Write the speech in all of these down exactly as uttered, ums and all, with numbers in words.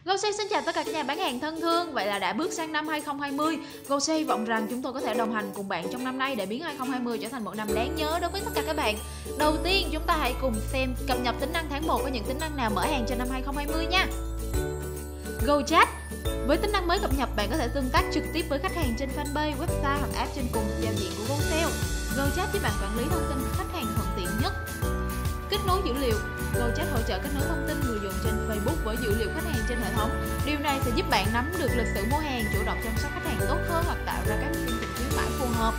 GoSale xin chào tất cả các nhà bán hàng thân thương. Vậy là đã bước sang năm hai không hai không. GoSale hy vọng rằng chúng tôi có thể đồng hành cùng bạn trong năm nay để biến hai không hai không trở thành một năm đáng nhớ đối với tất cả các bạn. Đầu tiên chúng ta hãy cùng xem cập nhật tính năng tháng một có những tính năng nào mở hàng cho năm hai không hai không nha. GoChat. Với tính năng mới cập nhật, bạn có thể tương tác trực tiếp với khách hàng trên fanpage, website hoặc app trên cùng giao diện của GoSale. GoChat giúp bạn quản lý thông tin khách hàng thuận tiện nhất. Kết nối dữ liệu. GoChat hỗ trợ kết nối thông tin người dùng trên Facebook với dữ liệu khách hàng trên hệ thống. Điều này sẽ giúp bạn nắm được lịch sử mua hàng, chủ động chăm sóc khách hàng tốt hơn hoặc tạo ra các chương trình khuyến mãi phù hợp.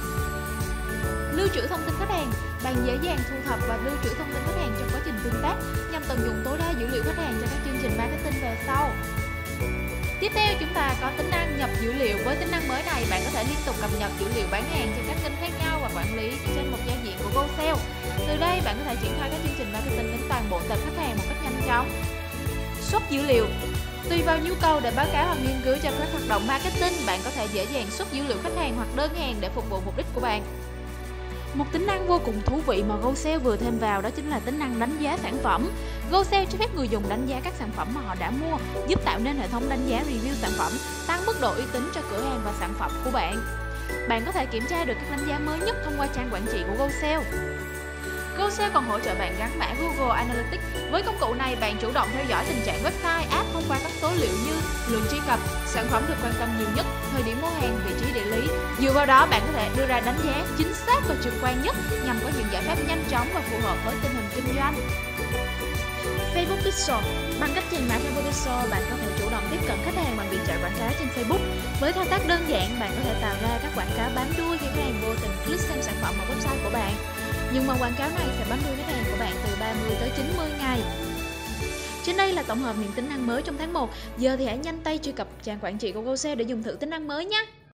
Lưu trữ thông tin khách hàng. Bạn dễ dàng thu thập và lưu trữ thông tin khách hàng trong quá trình tương tác nhằm tận dụng tối đa dữ liệu khách hàng cho các chương trình marketing về sau. Tiếp theo chúng ta có tính năng nhập dữ liệu. Với tính năng mới này, bạn có thể liên tục cập nhật dữ liệu bán hàng trên các kênh khác nhau và quản lý trên một giao diện của GoSale. Từ đây, bạn có thể triển khai các chương trình marketing đến toàn bộ tệp khách hàng một cách nhanh chóng. Xuất dữ liệu. Tùy vào nhu cầu để báo cáo hoặc nghiên cứu cho các hoạt động marketing, bạn có thể dễ dàng xuất dữ liệu khách hàng hoặc đơn hàng để phục vụ mục đích của bạn. Một tính năng vô cùng thú vị mà GoSale vừa thêm vào đó chính là tính năng đánh giá sản phẩm. GoSale cho phép người dùng đánh giá các sản phẩm mà họ đã mua, giúp tạo nên hệ thống đánh giá review sản phẩm, tăng mức độ uy tín cho cửa hàng và sản phẩm của bạn. Bạn có thể kiểm tra được các đánh giá mới nhất thông qua trang quản trị của GoSale. GoSale còn hỗ trợ bạn gắn mã Google Analytics. Với công cụ này, bạn chủ động theo dõi tình trạng website, app thông qua các số liệu như lượng truy cập, sản phẩm được quan tâm nhiều nhất, thời điểm mua hàng, vị trí địa lý. Dựa vào đó, bạn có thể đưa ra đánh giá chính xác và trực quan nhất nhằm có những giải pháp nhanh chóng và phù hợp với tình hình kinh doanh. Facebook Pixel. Bằng cách truyền mã Facebook Pixel, bạn có thể chủ động tiếp cận khách hàng bằng việc chạy quảng cáo trên Facebook. Với thao tác đơn giản, bạn có thể tạo ra các quảng cáo bám đuôi khi khách hàng vô tình click xem sản phẩm ở website của bạn. Nhưng mà quảng cáo này sẽ bám đuôi khách hàng của bạn từ ba mươi tới chín mươi ngày. Trên đây là tổng hợp những tính năng mới trong tháng một. Giờ thì hãy nhanh tay truy cập trang quản trị của GoSale để dùng thử tính năng mới nhé.